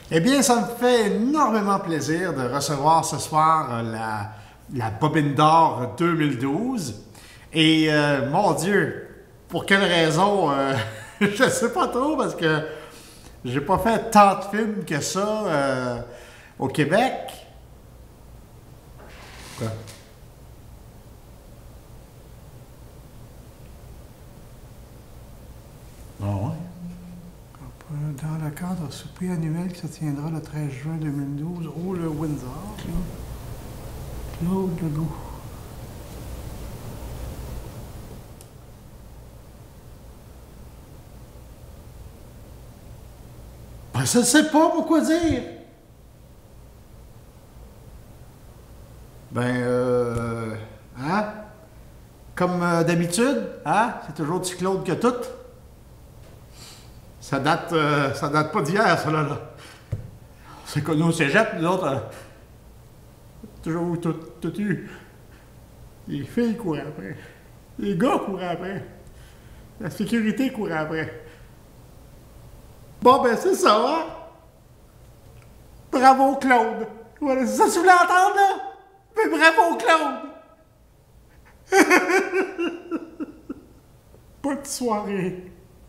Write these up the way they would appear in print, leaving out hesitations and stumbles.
Eh bien, ça me fait énormément plaisir de recevoir ce soir la Bobine d'Or 2012. Et mon Dieu, pour quelle raison, je ne sais pas trop parce que j'ai pas fait tant de films que ça au Québec. Quoi? Ah ouais? Dans le cadre souper annuel qui se tiendra le 13 juin 2012 au Le Windsor, Claude Legault. Ben, ça ne sait pas pourquoi dire. Ben, hein? Comme d'habitude, hein? C'est toujours petit Claude que tout. Ça date pas d'hier, ça, là. C'est connu au cégep, nous autres, toujours tout eu. Les filles couraient après. Les gars couraient après. La sécurité courait après. Bon, ben, c'est ça, hein? Bravo, Claude! Voilà, c'est ça que tu voulais entendre, là? Mais bravo, Claude! Bonne soirée!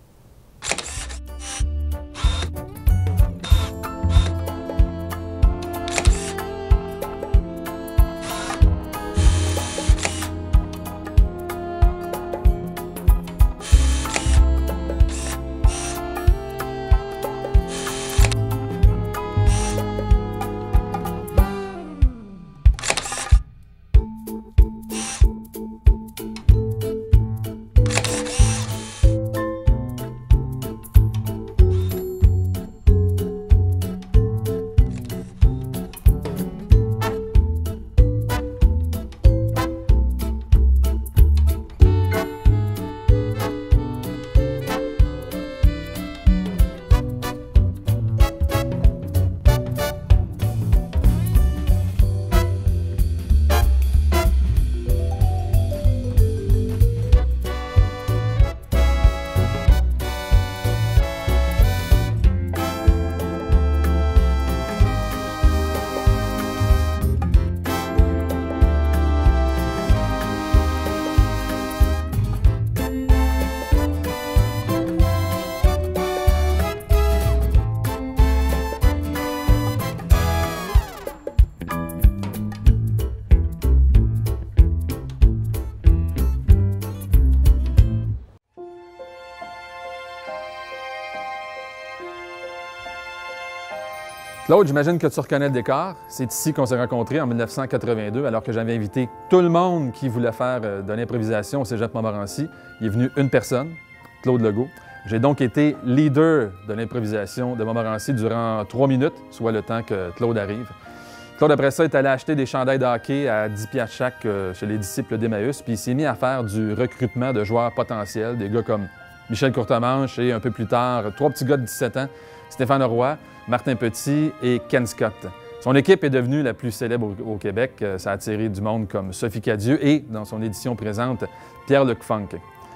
Claude, j'imagine que tu reconnais le décor. C'est ici qu'on s'est rencontrés en 1982, alors que j'avais invité tout le monde qui voulait faire de l'improvisation au Cégep Montmorency. Il est venu une personne, Claude Legault. J'ai donc été leader de l'improvisation de Montmorency durant 3 minutes, soit le temps que Claude arrive. Claude, après ça, est allé acheter des chandails de hockey à 10 $ chaque chez les disciples d'Emmaüs, puis il s'est mis à faire du recrutement de joueurs potentiels, des gars comme Michel Courtemanche et un peu plus tard, 3 petits gars de 17 ans, Stéphane Roy, Martin Petit et Ken Scott. Son équipe est devenue la plus célèbre au Québec. Ça a attiré du monde comme Sophie Cadieux et, dans son édition présente, Pierre-Luc Funk.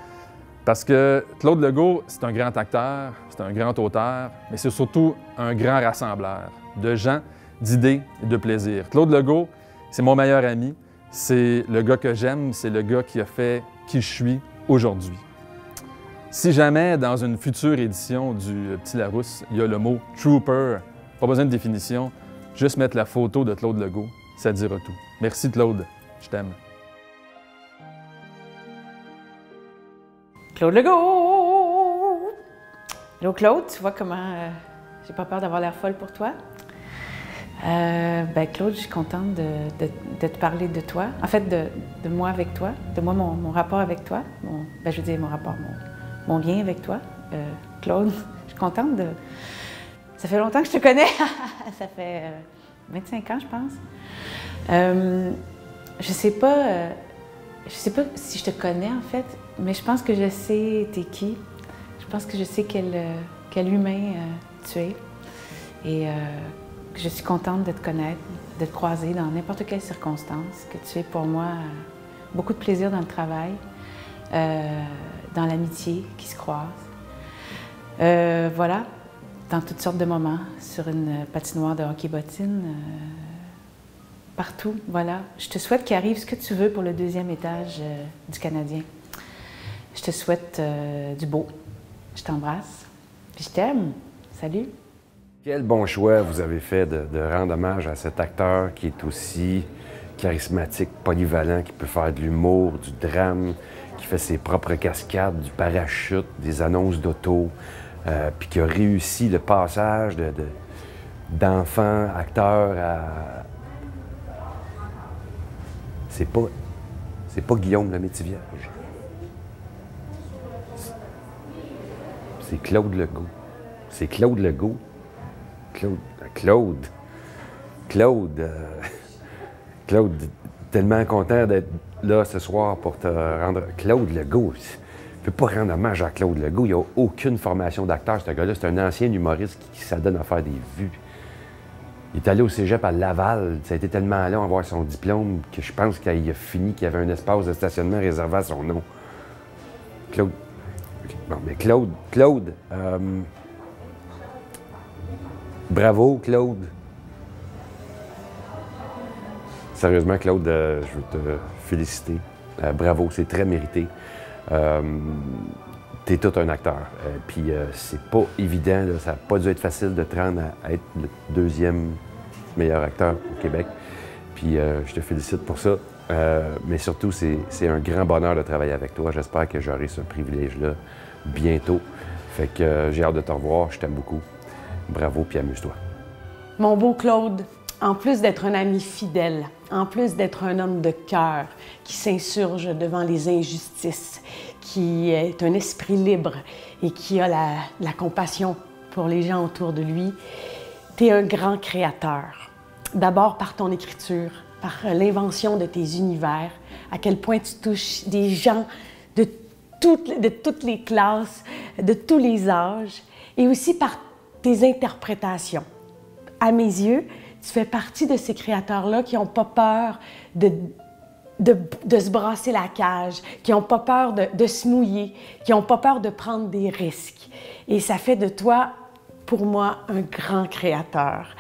Parce que Claude Legault, c'est un grand acteur, c'est un grand auteur, mais c'est surtout un grand rassembleur de gens, d'idées et de plaisir. Claude Legault, c'est mon meilleur ami, c'est le gars que j'aime, c'est le gars qui a fait qui je suis aujourd'hui. Si jamais, dans une future édition du Petit Larousse, il y a le mot « Trooper », pas besoin de définition, juste mettre la photo de Claude Legault, ça dira tout. Merci Claude, je t'aime. Claude Legault! Hello Claude, tu vois comment j'ai pas peur d'avoir l'air folle pour toi? Ben Claude, je suis contente de te parler de toi, en fait de moi avec toi, de moi, mon rapport avec toi, je veux dire mon rapport, mon lien avec toi. Claude, je suis contente de... Ça fait longtemps que je te connais, ça fait 25 ans je pense. Je sais pas si je te connais en fait, mais je pense que je sais t'es qui. Je pense que je sais quel humain tu es. Et je suis contente de te connaître, de te croiser dans n'importe quelle circonstance, que tu es pour moi beaucoup de plaisir dans le travail, dans l'amitié qui se croise. Voilà. dans toutes sortes de moments, sur une patinoire de hockey bottine, partout, voilà. Je te souhaite qu'il arrive ce que tu veux pour le 2e étage du Canadien. Je te souhaite du beau. Je t'embrasse. Puis je t'aime. Salut. Quel bon choix vous avez fait de rendre hommage à cet acteur qui est aussi charismatique, polyvalent, qui peut faire de l'humour, du drame, qui fait ses propres cascades, du parachute, des annonces d'auto, puis qui a réussi le passage d'enfant acteur à... C'est pas Guillaume le Métivierge. C'est Claude Legault. C'est Claude Legault. Claude, tellement content d'être là ce soir pour te rendre... Claude Legault, tu ne peux pas rendre hommage à Claude Legault. Il n'a aucune formation d'acteur, ce gars-là. C'est un ancien humoriste qui s'adonne à faire des vues. Il est allé au cégep à Laval. Ça a été tellement long à avoir son diplôme que je pense qu'il a fini qu'il y avait un espace de stationnement réservé à son nom. Claude... Bon, mais Claude, bravo, Claude. Sérieusement, Claude, je veux te féliciter. Bravo, c'est très mérité. T'es tout un acteur. Puis c'est pas évident, là, ça n'a pas dû être facile de te rendre à être le 2e meilleur acteur au Québec. Puis je te félicite pour ça. Mais surtout, c'est un grand bonheur de travailler avec toi. J'espère que j'aurai ce privilège-là bientôt. Fait que j'ai hâte de te revoir. Je t'aime beaucoup. Bravo, puis amuse-toi. Mon beau Claude, en plus d'être un ami fidèle, en plus d'être un homme de cœur qui s'insurge devant les injustices, qui est un esprit libre et qui a la compassion pour les gens autour de lui, tu es un grand créateur. D'abord par ton écriture, par l'invention de tes univers, à quel point tu touches des gens de toutes les classes, de tous les âges, et aussi par tes interprétations. À mes yeux, tu fais partie de ces créateurs-là qui n'ont pas peur de se brasser la cage, qui n'ont pas peur de se mouiller, qui n'ont pas peur de prendre des risques. Et ça fait de toi, pour moi, un grand créateur.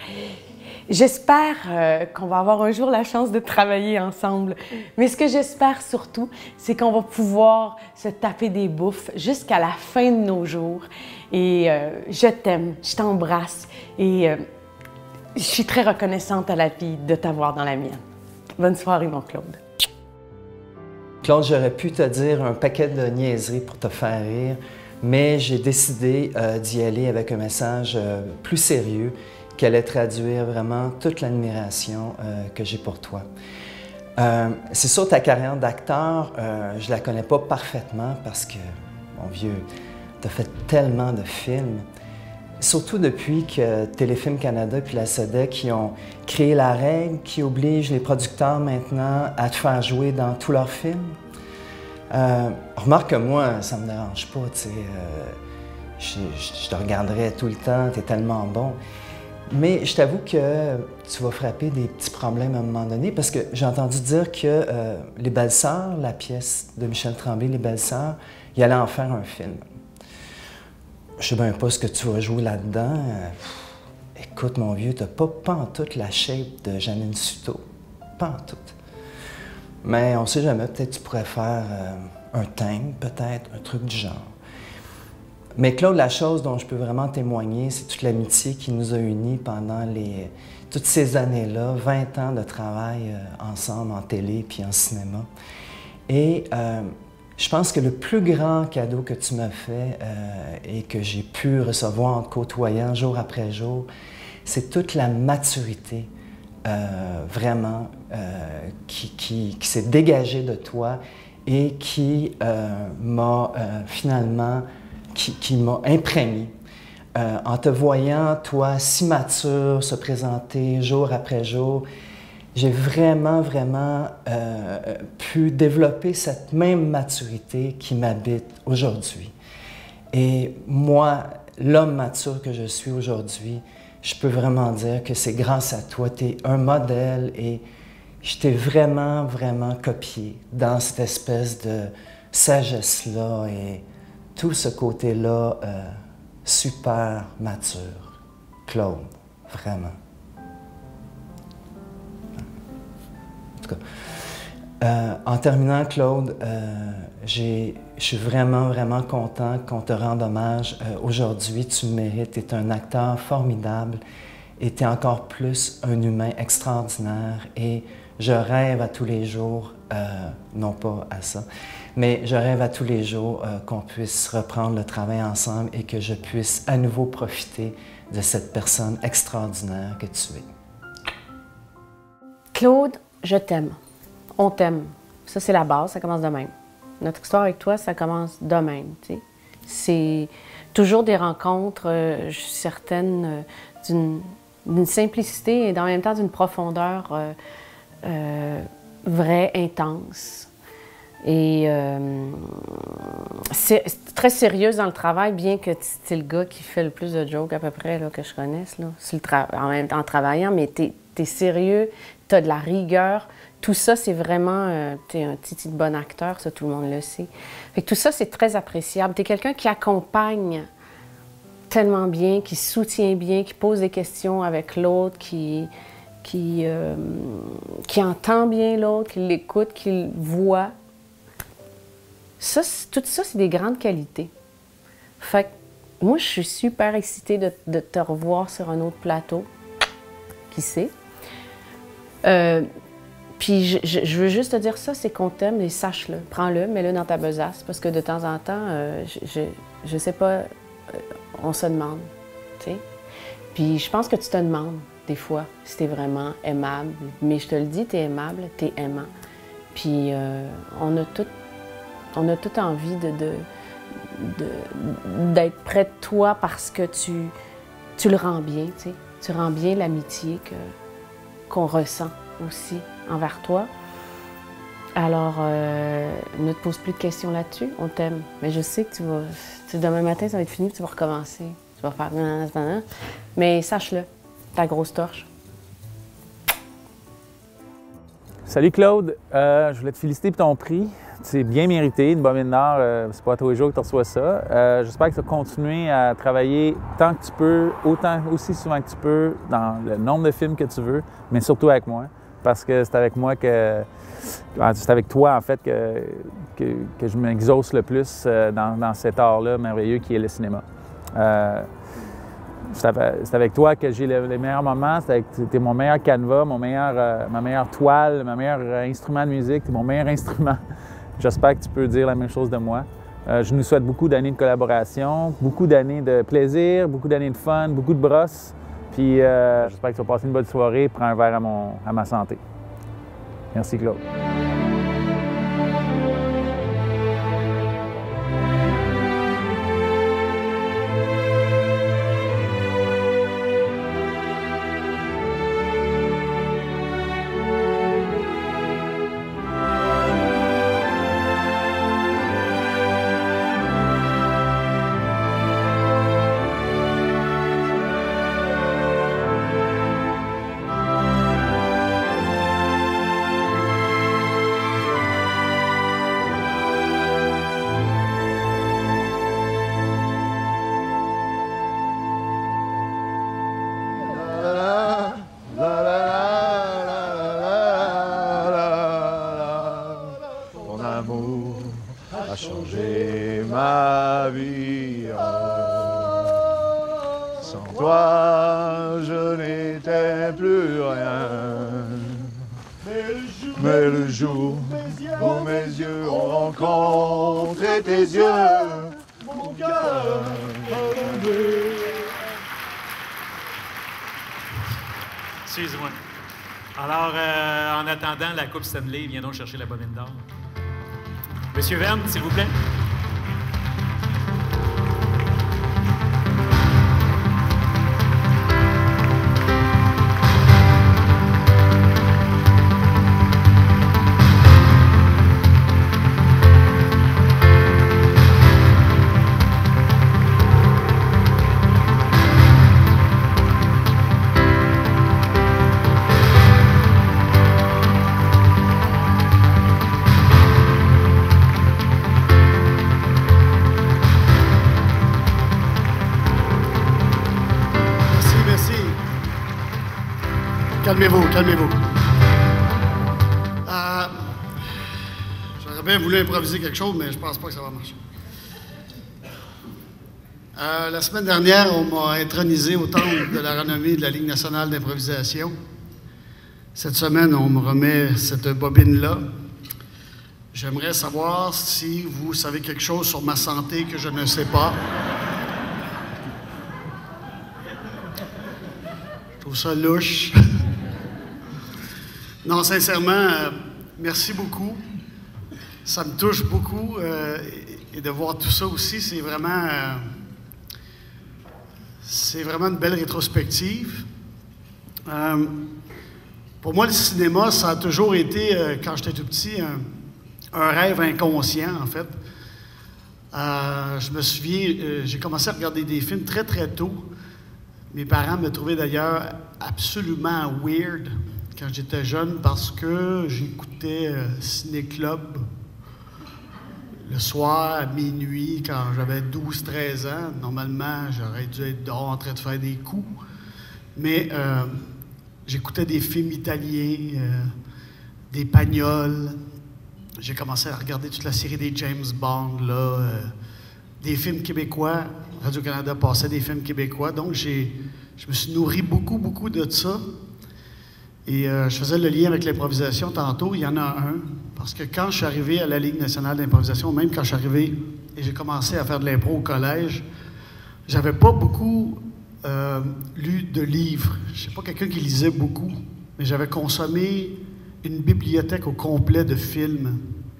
J'espère qu'on va avoir un jour la chance de travailler ensemble. Mais ce que j'espère surtout, c'est qu'on va pouvoir se taper des bouffes jusqu'à la fin de nos jours. Et je t'aime, je t'embrasse et je suis très reconnaissante à la vie de t'avoir dans la mienne. Bonne soirée, mon Claude. Claude, j'aurais pu te dire un paquet de niaiseries pour te faire rire, mais j'ai décidé d'y aller avec un message plus sérieux qui allait traduire vraiment toute l'admiration que j'ai pour toi. C'est sûr, ta carrière d'acteur, je la connais pas parfaitement parce que, mon vieux, tu as fait tellement de films. Surtout depuis que Téléfilm Canada puis la SODEC qui ont créé la règle qui oblige les producteurs maintenant à te faire jouer dans tous leurs films. Remarque que moi, ça me dérange pas, tu sais. Je te regarderai tout le temps, tu es tellement bon. Mais je t'avoue que tu vas frapper des petits problèmes à un moment donné parce que j'ai entendu dire que Les Belles-Sœurs, la pièce de Michel Tremblay, Les Belles-Sœurs, il allait en faire un film. Je sais bien pas ce que tu vas jouer là-dedans. Écoute, mon vieux, t'as pas pantoute la shape de Janine Suto. Pantoute. Mais on sait jamais, peut-être tu pourrais faire un thème, peut-être, un truc du genre. Mais Claude, la chose dont je peux vraiment témoigner, c'est toute l'amitié qui nous a unis pendant toutes ces années-là, 20 ans de travail ensemble en télé puis en cinéma. Et je pense que le plus grand cadeau que tu m'as fait et que j'ai pu recevoir en te côtoyant jour après jour, c'est toute la maturité vraiment qui s'est dégagée de toi et qui m'a finalement qui m'a imprégné. En te voyant, toi, si mature, se présenter jour après jour, j'ai vraiment pu développer cette même maturité qui m'habite aujourd'hui. Et moi, l'homme mature que je suis aujourd'hui, je peux vraiment dire que c'est grâce à toi. Tu es un modèle et je t'ai vraiment copié dans cette espèce de sagesse-là et tout ce côté-là super mature. Claude, vraiment. En tout cas, en terminant, Claude, je suis vraiment, vraiment content qu'on te rende hommage. Aujourd'hui, tu le mérites. Tu es un acteur formidable et tu es encore plus un humain extraordinaire. Et je rêve à tous les jours, non pas à ça, mais je rêve à tous les jours qu'on puisse reprendre le travail ensemble et que je puisse à nouveau profiter de cette personne extraordinaire que tu es. Claude, je t'aime. On t'aime. Ça, c'est la base, ça commence de même. Notre histoire avec toi, ça commence de même, tu sais. C'est toujours des rencontres, je suis certaine, d'une simplicité et en même temps d'une profondeur vraie, intense. Et c'est très sérieuse dans le travail, bien que tu es le gars qui fait le plus de jokes à peu près là, que je connaisse, là, en même temps en travaillant, mais tu es sérieux, tu as de la rigueur. Tout ça, c'est vraiment, tu es un titi de bon acteur, ça tout le monde le sait. Fait que tout ça, c'est très appréciable. Tu es quelqu'un qui accompagne tellement bien, qui soutient bien, qui pose des questions avec l'autre, qui entend bien l'autre, qui l'écoute, qui le voit. Ça, tout ça, c'est des grandes qualités. Fait que moi, je suis super excitée de te revoir sur un autre plateau. Qui sait? Puis je veux juste te dire ça, c'est qu'on t'aime et sache-le. Prends-le, mets-le dans ta besace, parce que de temps en temps, je sais pas, on se demande, tu sais. Puis je pense que tu te demandes, des fois, si t'es vraiment aimable. Mais je te le dis, t'es aimable, t'es aimant. Puis on a tout envie d'être près de toi parce que tu le rends bien, tu sais. Tu rends bien l'amitié qu'on ressent aussi envers toi. Alors, ne te pose plus de questions là-dessus, on t'aime. Mais je sais que demain matin, ça va être fini, puis tu vas recommencer. Tu vas faire... Mais sache-le, ta grosse torche. Salut Claude, je voulais te féliciter pour ton prix. C'est bien mérité, une Bobine d'or, c'est pas tous les jours que tu reçois ça. J'espère que tu vas continuer à travailler tant que tu peux, aussi souvent que tu peux, dans le nombre de films que tu veux, mais surtout avec moi. Parce que c'est avec moi c'est avec toi, en fait, que je m'exauce le plus dans cet art-là merveilleux qui est le cinéma. C'est avec toi que j'ai les meilleurs moments, t'es mon meilleur canevas, ma meilleure toile, mon meilleur instrument de musique, t'es mon meilleur instrument. J'espère que tu peux dire la même chose de moi. Je nous souhaite beaucoup d'années de collaboration, beaucoup d'années de plaisir, beaucoup d'années de fun, beaucoup de brosses. Puis j'espère que tu vas passer une bonne soirée. Prends un verre à ma santé. Merci, Claude. a changé ma vie. Sans toi, je n'étais plus rien. Mais le jour où mes yeux ont rencontré tes yeux, mon cœur a tombé. Excuse-moi. Alors, en attendant la Coupe Stanley, viendrons chercher la bobine d'or. Monsieur Verne, s'il vous plaît. calmez-vous, calmez-vous. J'aurais bien voulu improviser quelque chose, mais je pense pas que ça va marcher. La semaine dernière, on m'a intronisé au temple de la renommée de la Ligue nationale d'improvisation. Cette semaine, on me remet cette bobine-là. J'aimerais savoir si vous savez quelque chose sur ma santé que je ne sais pas. Je trouve ça louche. Non, sincèrement, merci beaucoup. Ça me touche beaucoup et de voir tout ça aussi, c'est vraiment une belle rétrospective. Pour moi, le cinéma, ça a toujours été, quand j'étais tout petit, un rêve inconscient, en fait. Je me souviens, j'ai commencé à regarder des films très, très tôt. Mes parents me trouvaient d'ailleurs absolument weird quand j'étais jeune parce que j'écoutais Ciné Club le soir à minuit quand j'avais 12-13 ans. Normalement, j'aurais dû être dehors en train de faire des coups. Mais j'écoutais des films italiens, des Pagnols. J'ai commencé à regarder toute la série des James Bond, là, des films québécois. Radio-Canada passait des films québécois. Donc, je me suis nourri beaucoup de ça. Et je faisais le lien avec l'improvisation tantôt. Il y en a un. Parce que quand je suis arrivé à la Ligue nationale d'improvisation, même quand je suis arrivé et j'ai commencé à faire de l'impro au collège, j'avais pas beaucoup lu de livres. Je sais pas quelqu'un qui lisait beaucoup, mais j'avais consommé une bibliothèque au complet de films.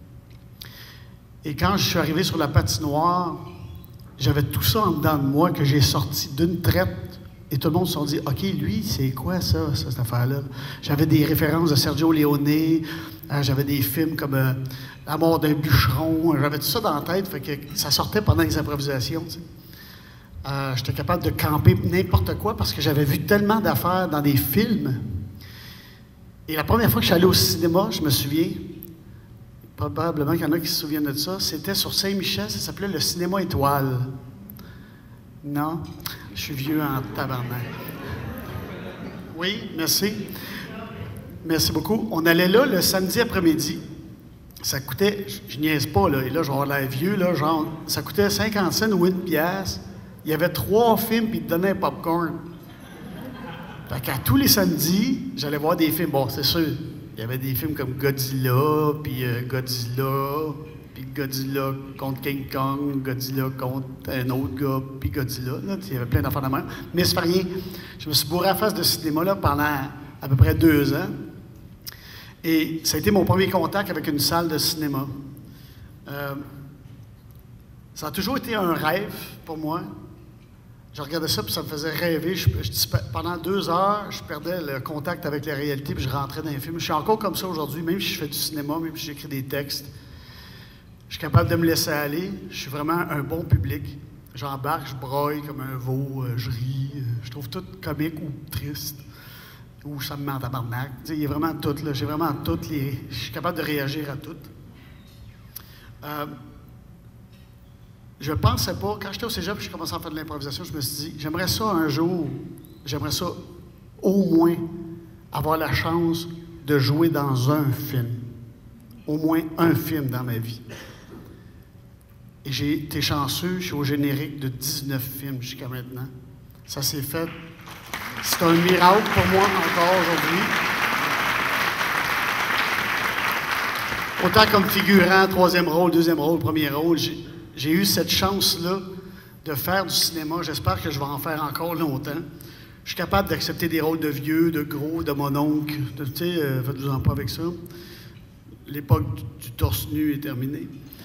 Et quand je suis arrivé sur la patinoire, j'avais tout ça en dedans de moi que j'ai sorti d'une traite. Et tout le monde se sont dit, OK, lui, c'est quoi ça, cette affaire-là? J'avais des références de Sergio Leone, j'avais des films comme La mort d'un bûcheron, j'avais tout ça dans la tête, fait que ça sortait pendant les improvisations. Tu sais. J'étais capable de camper n'importe quoi parce que j'avais vu tellement d'affaires dans des films. Et la première fois que je suis allé au cinéma, je me souviens, probablement qu'il y en a qui se souviennent de ça, c'était sur Saint-Michel, ça s'appelait le Cinéma Étoile. Non? Je suis vieux en tabarnak. Oui, merci. Merci beaucoup. On allait là le samedi après-midi. Ça coûtait, je niaise pas, là, et là, je vais avoir l'air vieux, là, genre, ça coûtait 50 cents ou 1 piastre. Il y avait 3 films, puis ils te donnaient un popcorn. Fait qu'à tous les samedis, j'allais voir des films. Bon, c'est sûr, il y avait des films comme Godzilla, puis Godzilla contre King Kong, Godzilla contre un autre gars, puis Godzilla. Là, il y avait plein d'affaires de même. Mais c'est pas rien. Je me suis bourré à face de cinéma là, pendant à peu près 2 ans. Et ça a été mon premier contact avec une salle de cinéma. Ça a toujours été un rêve pour moi. Je regardais ça, puis ça me faisait rêver. Pendant 2 heures, je perdais le contact avec la réalité, puis je rentrais dans les films. Je suis encore comme ça aujourd'hui, même si je fais du cinéma, même si j'écris des textes. Je suis capable de me laisser aller. Je suis vraiment un bon public. J'embarque, je broille comme un veau, je ris. Je trouve tout comique ou triste. Ou ça me met en tabarnak. Il y a vraiment tout, là. J'ai vraiment toutes les... Je suis capable de réagir à tout. Je pensais pas... Quand j'étais au cégep et j'ai commencé à faire de l'improvisation, je me suis dit, j'aimerais ça un jour, j'aimerais ça au moins avoir la chance de jouer dans un film. Au moins un film dans ma vie. Et j'ai été chanceux, je suis au générique de 19 films jusqu'à maintenant. Ça s'est fait. C'est un miracle pour moi encore aujourd'hui. Autant comme figurant, 3e rôle, 2e rôle, 1er rôle, j'ai eu cette chance-là de faire du cinéma. J'espère que je vais en faire encore longtemps. Je suis capable d'accepter des rôles de vieux, de gros, de mononcle. Tu sais, faites-vous-en pas avec ça. L'époque du torse nu est terminée.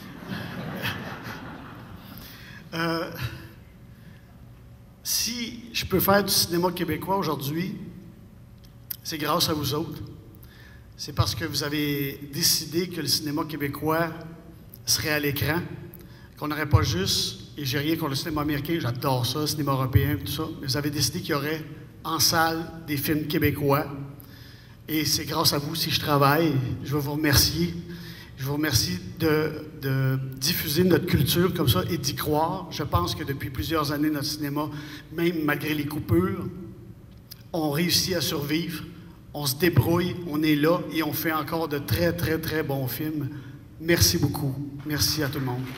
Si je peux faire du cinéma québécois aujourd'hui, c'est grâce à vous autres. C'est parce que vous avez décidé que le cinéma québécois serait à l'écran, qu'on n'aurait pas juste, et j'ai rien contre le cinéma américain, j'adore ça, le cinéma européen, tout ça, mais vous avez décidé qu'il y aurait en salle des films québécois. Et c'est grâce à vous si je travaille. Je veux vous remercier. Je vous remercie de diffuser notre culture comme ça et d'y croire. Je pense que depuis plusieurs années, notre cinéma, même malgré les coupures, on réussit à survivre. On se débrouille, on est là et on fait encore de très, très, très bons films. Merci beaucoup. Merci à tout le monde.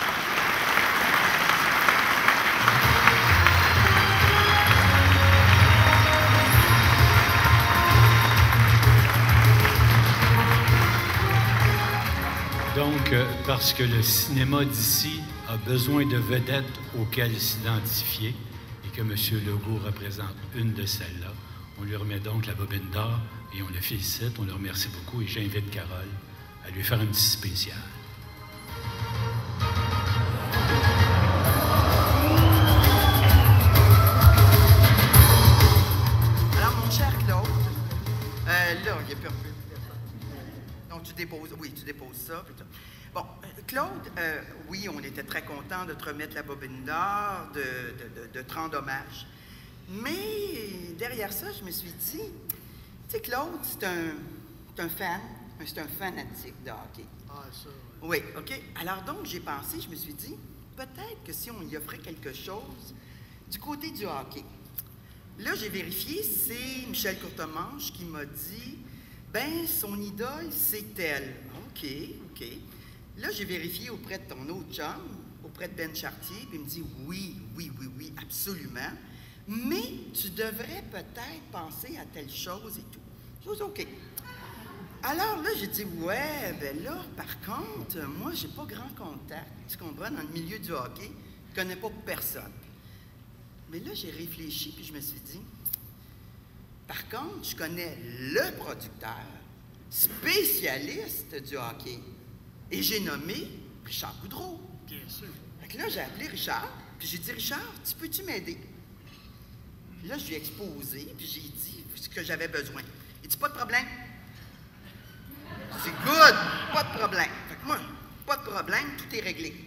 Donc, parce que le cinéma d'ici a besoin de vedettes auxquelles s'identifier et que M. Legault représente une de celles-là, on lui remet donc la bobine d'or et on le félicite, on le remercie beaucoup et j'invite Carole à lui faire un petit spécial. Alors, mon cher Claude, là, il n'y a plus un peu. Donc, tu déposes ça. Plutôt. Bon, Claude, oui, on était très contents de te remettre la bobine d'or, de te rendre hommage. Mais derrière ça, je me suis dit, tu sais, Claude, c'est un fan, c'est un fanatique de hockey. Ah, ça. Oui, OK. Alors donc, j'ai pensé, je me suis dit, peut-être que si on y offrait quelque chose du côté du hockey. Là, j'ai vérifié, c'est Michel Courtemanche qui m'a dit, ben, son idole, c'est elle. OK. Là, j'ai vérifié auprès de ton autre chum, auprès de Ben Chartier, puis il me dit, oui, absolument. Mais tu devrais peut-être penser à telle chose et tout. Je dis, OK. Alors là, j'ai dit, ouais, ben là, par contre, moi, j'ai pas grand contact, tu comprends, dans le milieu du hockey. Je connais pas personne. Mais là, j'ai réfléchi, puis je me suis dit, par contre, je connais le producteur, spécialiste du hockey. Et j'ai nommé Richard Goudreau. Bien sûr. Fait que là, j'ai appelé Richard, puis j'ai dit, Richard, peux-tu m'aider? Puis là, je lui ai exposé, puis j'ai dit ce que j'avais besoin. Il dit, pas de problème. C'est good, pas de problème. Fait que moi, pas de problème, tout est réglé.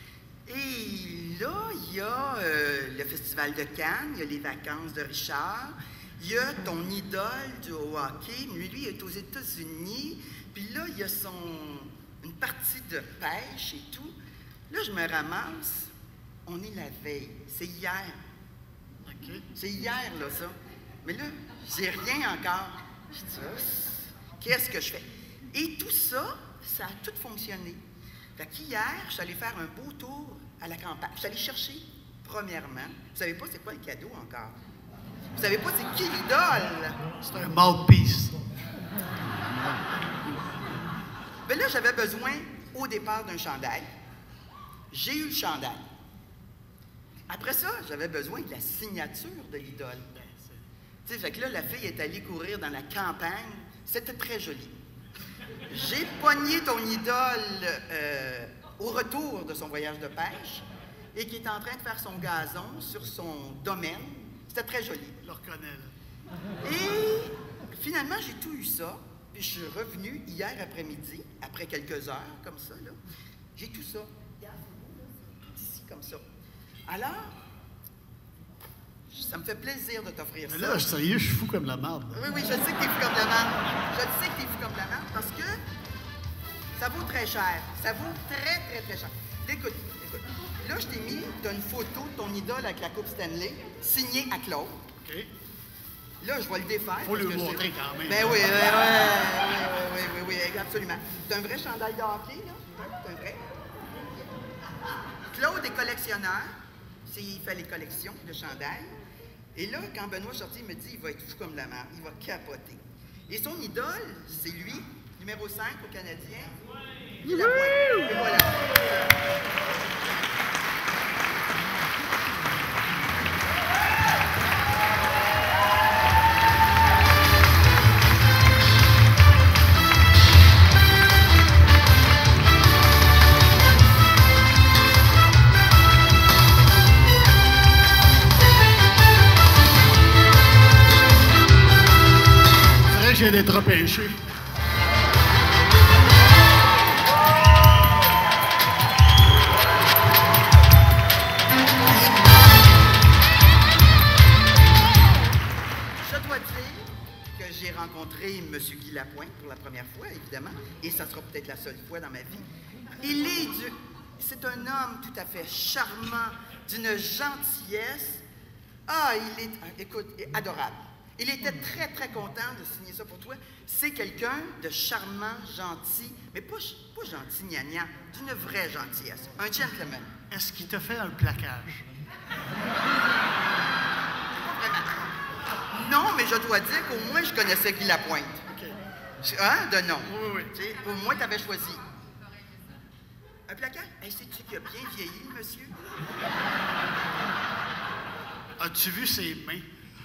Et là, il y a le Festival de Cannes, il y a les vacances de Richard, il y a ton idole du hockey, lui, il est aux États-Unis, puis là, il y a une partie de pêche et tout. Là, je me ramasse, on est la veille, c'est hier. OK. C'est hier, là, ça. Mais là, j'ai rien encore. Je dis, qu'est-ce que je fais? Et tout ça, ça a tout fonctionné. Fait qu'hier, je suis allé faire un beau tour à la campagne. Je suis allé chercher, premièrement, vous savez pas c'est quoi le cadeau encore. Vous savez pas c'est qui l'idole. C'est un mouthpiece. Mais là, j'avais besoin, au départ, d'un chandail. J'ai eu le chandail. Après ça, j'avais besoin de la signature de l'idole. Tu sais, fait que là, la fille est allée courir dans la campagne. C'était très joli. J'ai pogné ton idole au retour de son voyage de pêche et qui est en train de faire son gazon sur son domaine. C'était très joli. Je le reconnais, là. Et finalement, j'ai tout eu ça. Puis je suis revenu hier après-midi, après quelques heures, comme ça, là. J'ai tout ça. Ici, comme ça. Alors, ça me fait plaisir de t'offrir ça. Mais là, sérieux, je suis fou comme la marde. Oui, je sais que t'es fou comme la marde. Je le sais que t'es fou comme la marde parce que ça vaut très cher. Ça vaut très, très, très cher. Écoute. Là, je t'ai mis, t'as une photo de ton idole avec la Coupe Stanley, signée à Claude. OK. Là, je vais le défaire. Faut le montrer quand même. Ben oui, absolument. C'est un vrai chandail de hockey, là. C'est un vrai. Claude est collectionneur. Il fait les collections de chandails. Et là, quand Benoît Chartier me dit, il va être fou comme la merde, il va capoter. Et son idole, c'est lui, numéro 5 au Canadien. Il la pointe. Et voilà. J'ai d'être repêché. Je dois dire que j'ai rencontré M. Guy Lapointe pour la première fois, évidemment, et ça sera peut-être la seule fois dans ma vie. C'est un homme tout à fait charmant, d'une gentillesse. Ah, écoute, adorable. Il était très, très content de signer ça pour toi. C'est quelqu'un de charmant, gentil, mais pas gentil gnagnan, d'une vraie gentillesse. Un gentleman. Est-ce qu'il t'a fait un plaquage? Non, mais je dois dire qu'au moins, je connaissais Guy Lapointe. OK. Hein? De nom. Oui. Tu sais, au moins, tu avais choisi. Un placard? Hey, sais-tu qu'il a bien vieilli, monsieur? As-tu vu ses mains?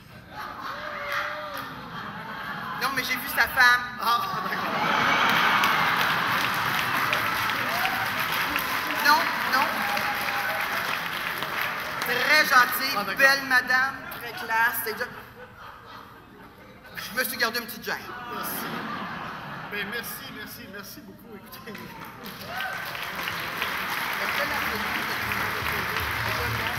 Non, mais j'ai vu sa femme. Ah, d'accord. Non. Très gentille, belle madame, très classe. C'est-à-dire... Je me suis gardé une petite gêne. Merci. Ben, merci beaucoup. Écoutez.